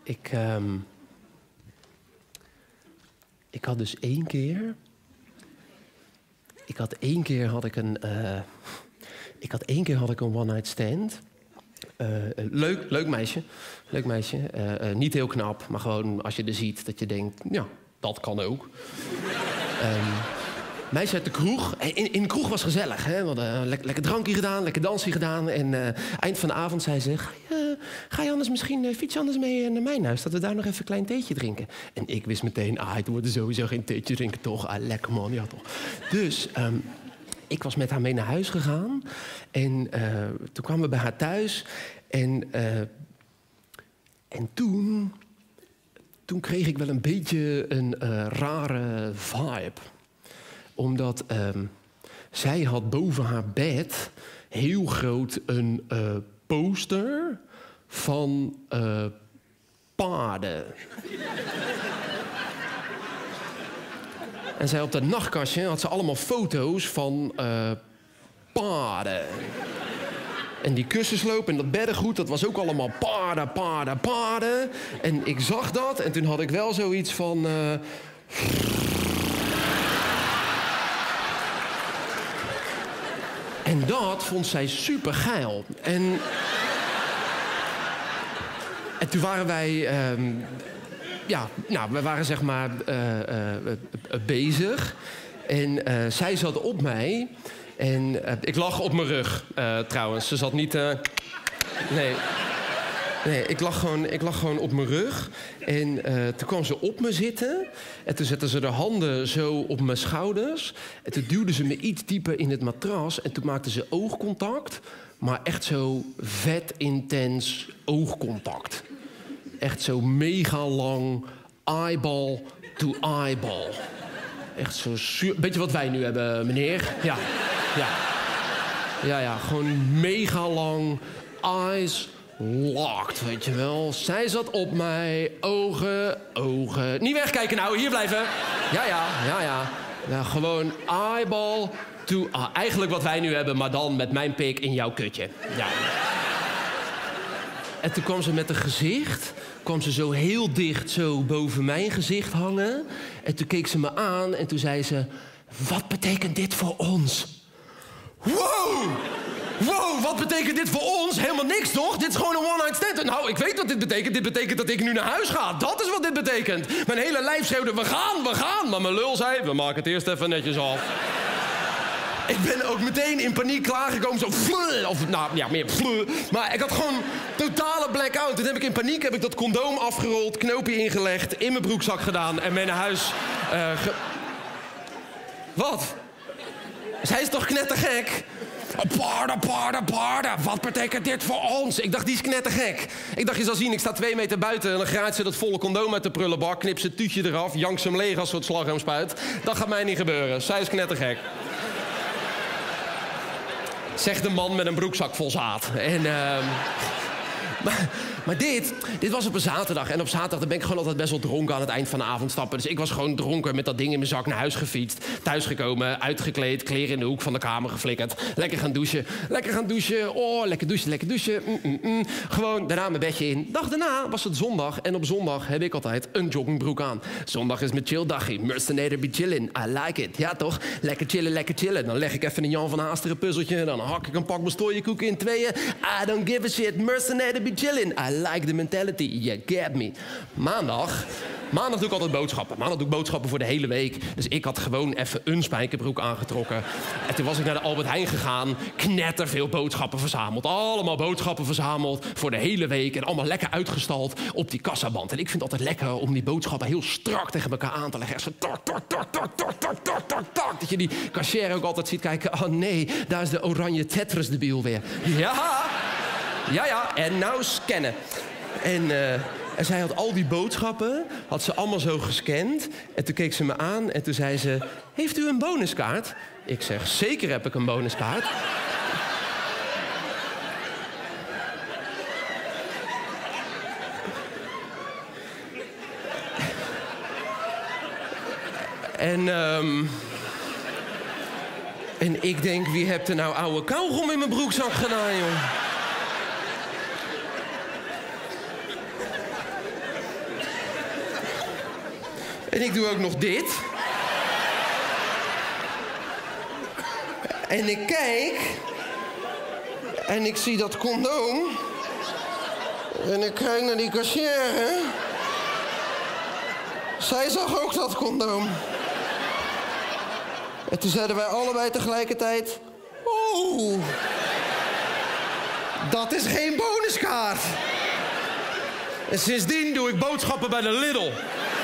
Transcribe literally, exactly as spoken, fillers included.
Ik, um, ik had dus één keer... Ik had één keer had ik een... Uh, ik had één keer had ik een one-night stand. Uh, leuk, leuk meisje. Leuk meisje. Uh, uh, niet heel knap, maar gewoon als je er ziet dat je denkt... Ja, dat kan ook. um, meisje uit de kroeg. In, in de kroeg was gezellig. Hè? We hadden uh, lekker, lekker drankje gedaan, lekker dansje gedaan. En uh, eind van de avond zei ze... Ga je, ga je anders misschien uh, fiets anders mee naar mijn huis... dat we daar nog even een klein theetje drinken? En ik wist meteen... Ah, ik word sowieso geen theetje drinken, toch? Ah, lekker man, ja toch. Dus... Um, Ik was met haar mee naar huis gegaan. En uh, toen kwamen we bij haar thuis. En, uh, en toen... Toen kreeg ik wel een beetje een uh, rare vibe. Omdat uh, zij had boven haar bed... heel groot een uh, poster van uh, paarden. En zij op dat nachtkastje had ze allemaal foto's van uh, paarden. En die kussensloop en dat beddengoed, dat was ook allemaal paarden, paarden, paarden. En ik zag dat en toen had ik wel zoiets van... Uh... En dat vond zij super geil. En... en toen waren wij... Um... Ja, nou, we waren zeg maar uh, uh, uh, bezig. En uh, zij zat op mij. En uh, ik lag op mijn rug, uh, trouwens. Ze zat niet... Uh... Nee. Nee, ik lag, gewoon, ik lag gewoon op mijn rug. En uh, toen kwam ze op me zitten. En toen zette ze haar handen zo op mijn schouders. En toen duwde ze me iets dieper in het matras. En toen maakte ze oogcontact. Maar echt zo vet intens oogcontact. Echt zo mega lang, eyeball to eyeball. Echt zo zuur... Beetje wat wij nu hebben, meneer. Ja, ja. Ja, ja, gewoon mega lang, eyes locked, weet je wel. Zij zat op mij, ogen, ogen... Niet wegkijken nou, hier blijven. Ja, ja, ja, ja. Ja, gewoon eyeball to... Ah, eigenlijk wat wij nu hebben, maar dan met mijn pik in jouw kutje. Ja. En toen kwam ze met een gezicht... kwam ze zo heel dicht zo boven mijn gezicht hangen. En toen keek ze me aan en toen zei ze... Wat betekent dit voor ons? Wow! Wow, wat betekent dit voor ons? Helemaal niks, toch? Dit is gewoon een one-night stand. Nou, ik weet wat dit betekent. Dit betekent dat ik nu naar huis ga. Dat is wat dit betekent. Mijn hele lijf schreeuwde, we gaan, we gaan. Maar mijn lul zei, we maken het eerst even netjes af. Ik ben ook meteen in paniek klaargekomen, zo fleur, of nou ja, meer fleur. Maar ik had gewoon totale blackout. Toen heb ik in paniek heb ik dat condoom afgerold, knoopje ingelegd, in mijn broekzak gedaan en mee naar huis. Uh, ge... Wat? Zij is toch knettergek? Oh, paarden, paarden, paarden. Wat betekent dit voor ons? Ik dacht, die is knettergek. Ik dacht, je zal zien, ik sta twee meter buiten... en dan graait ze dat volle condoom uit de prullenbak... knip ze het tuutje eraf, jankt ze hem leeg als soort slagroomspuit. Dat gaat mij niet gebeuren. Zij is knettergek. Zegt de man met een broekzak vol zaad. En, uh, maar, maar dit, dit was op een zaterdag. En op zaterdag ben ik gewoon altijd best wel dronken aan het eind van de avond stappen. Dus ik was gewoon dronken met dat ding in mijn zak naar huis gefietst. Thuisgekomen, uitgekleed, kleren in de hoek van de kamer geflikkerd. Lekker gaan douchen. Lekker gaan douchen. Oh, lekker douchen, lekker douchen. Mm, mm, mm. Gewoon daarna mijn bedje in. Dag daarna was het zondag. En op zondag heb ik altijd een joggingbroek aan. Zondag is mijn chill dagje. Mercenator be chillin'. I like it. Ja toch? Lekker chillen, lekker chillen. Dan leg ik even een Jan van Haasteren puzzeltje. Dan hak ik een pak koeken in tweeën. I don't give a shit. Mercenator be chillin'. I like the mentality. You get me. Maandag. Maandag doe ik altijd boodschappen. Maandag doe ik boodschappen voor de hele week. Dus ik had gewoon even een spijkerbroek aangetrokken. En toen was ik naar de Albert Heijn gegaan. Knetter veel boodschappen verzameld. Allemaal boodschappen verzameld voor de hele week. En allemaal lekker uitgestald op die kassaband. En ik vind het altijd lekker om die boodschappen heel strak tegen elkaar aan te leggen. Echt zo tok, tok, tok, tok, tok, tok, tok, tok, tok. Dat je die cashier ook altijd ziet kijken. Oh nee, daar is de oranje Tetris debiel weer. Ja, ja, ja. En nou scannen. En... Uh, En zij had al die boodschappen, had ze allemaal zo gescand. En toen keek ze me aan en toen zei ze... Heeft u een bonuskaart? Ik zeg, zeker heb ik een bonuskaart. En, um, en ik denk, wie hebt er nou oude kauwgom in mijn broekzak gedaan, joh? En ik doe ook nog dit. En ik kijk. En ik zie dat condoom. En ik kijk naar die kassière. Zij zag ook dat condoom. En toen zeiden wij allebei tegelijkertijd... Oeh, dat is geen bonuskaart. En sindsdien doe ik boodschappen bij de Lidl.